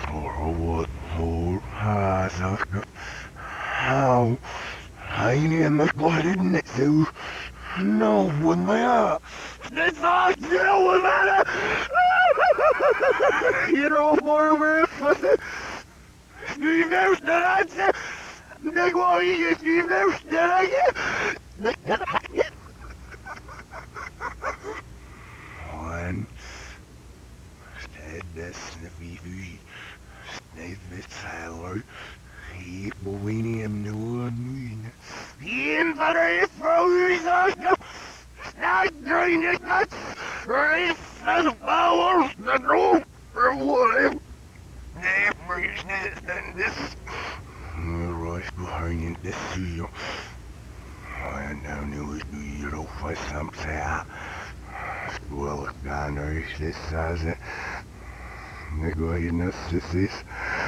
what for has how I am a god in it so no one may it's not no matter you know forward you know that they want you know that one said the sniffy sniffy sailor he Bovinium Nuan in the race for not during the nuts race and powers the group for what and this right behind this seal. I now knew it New Year for something. Well, I know this as a negligence.